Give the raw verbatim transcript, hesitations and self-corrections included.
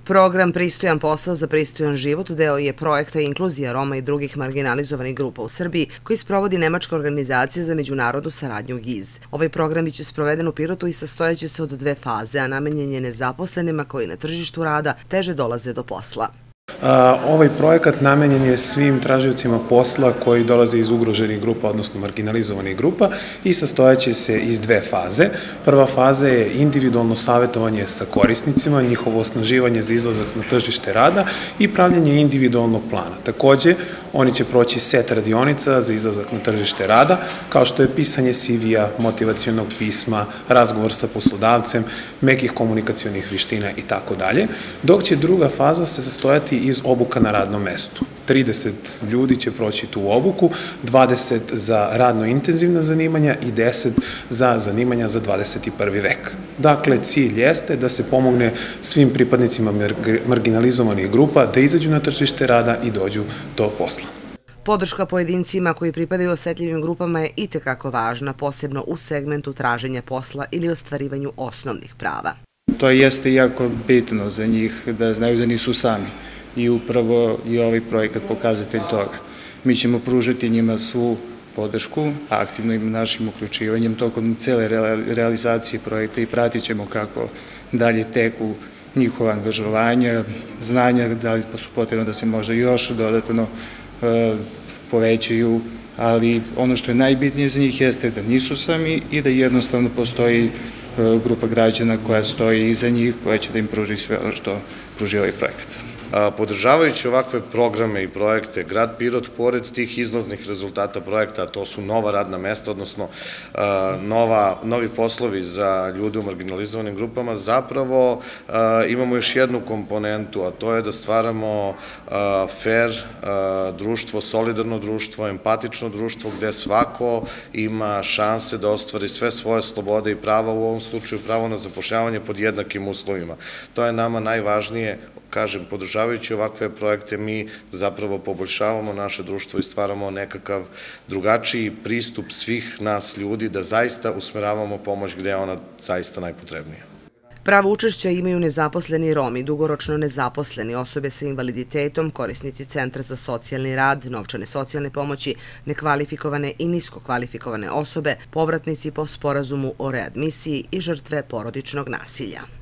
Program Pristojan posao za pristojan život deo je projekta Inkluzija Roma i drugih marginalizovanih grupa u Srbiji koji sprovodi Nemačka organizacija za međunarodnu saradnju G I Z. Ovaj program biće sproveden u Pirotu i sastojaće se od dve faze, a namenjen je nezaposlenima koji na tržištu rada teže dolaze do posla. Ovaj projekat namenjen je svim tražiocima posla koji dolaze iz ugroženih grupa, odnosno marginalizovanih grupa i sastojaće se iz dve faze. Prva faza je individualno savjetovanje sa korisnicima, njihovo osnaživanje za izlazak na tržište rada i pravljanje individualnog plana. Takođe, oni će proći set radionica za izlazak na tržište rada, kao što je pisanje C V-a, motivacionog pisma, razgovor sa poslodavcem, mekih komunikacionih viština i tako dalje, dok će druga faza se sastojati iz obuka na radnom mestu. trideset ljudi će proći tu obuku, dvadeset za radno intenzivna zanimanja i deset za zanimanja za dvadeset prvi vek. Dakle, cilj jeste da se pomogne svim pripadnicima marginalizovanih grupa da izađu na tržište rada i dođu do posla. Podrška pojedincima koji pripadaju osetljivim grupama je itekako važna, posebno u segmentu traženja posla ili ostvarivanju osnovnih prava. To jeste jako bitno za njih da znaju da nisu sami. I upravo je ovaj projekat pokazatelj toga. Mi ćemo pružiti njima svu podršku, aktivnim našim uključivanjem tokom cele realizacije projekta i pratit ćemo kako dalje teku njihova angažovanja, znanja, da li su potrebno da se možda još dodatno povećaju, ali ono što je najbitnije za njih jeste da nisu sami i da jednostavno postoji grupa građana koja stoji iza njih, koja će da im pruži sve ono što pruži ovaj projekat. Podržavajući ovakve programe i projekte, grad Pirot, pored tih izlaznih rezultata projekta, a to su nova radna mesta, odnosno novi poslovi za ljude u marginalizovanim grupama, zapravo imamo još jednu komponentu, a to je da stvaramo fair društvo, solidarno društvo, empatično društvo, gde svako ima šanse da ostvari sve svoje slobode i prava, u ovom slučaju pravo na zapošljavanje pod jednakim uslovima. To je nama najvažnije. Kažem, podržavajući ovakve projekte, mi zapravo poboljšavamo naše društvo i stvaramo nekakav drugačiji pristup svih nas ljudi da zaista usmeravamo pomoć gde je ona zaista najpotrebnija. Pravo učešća imaju nezaposleni Romi, dugoročno nezaposleni, osobe sa invaliditetom, korisnici Centra za socijalni rad, novčane socijalne pomoći, nekvalifikovane i nisko kvalifikovane osobe, povratnici po sporazumu o readmisiji i žrtve porodičnog nasilja.